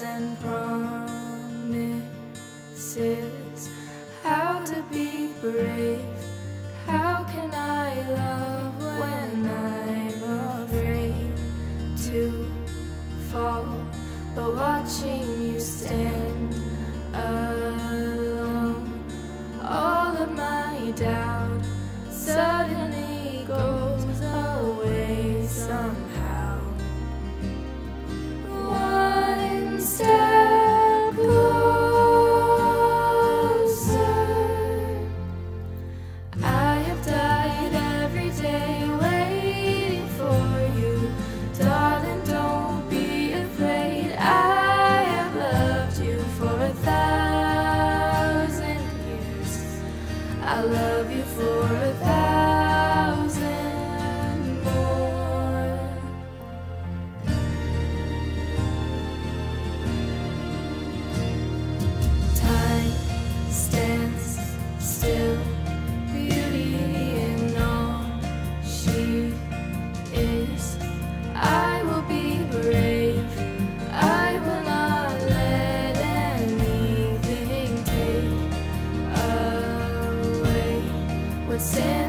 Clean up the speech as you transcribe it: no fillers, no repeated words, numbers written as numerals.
and promises. How to be brave? How can I love when I'm afraid to fall? But watching you stand alone, all of my doubt suddenly goes away somehow. One step closer. I have died every day waiting for you. Darling, don't be afraid. I have loved you for 1,000 years. I love you for 1,000 more. Time stands still, beauty in all she is. I will be brave. I will not let anything take away what's in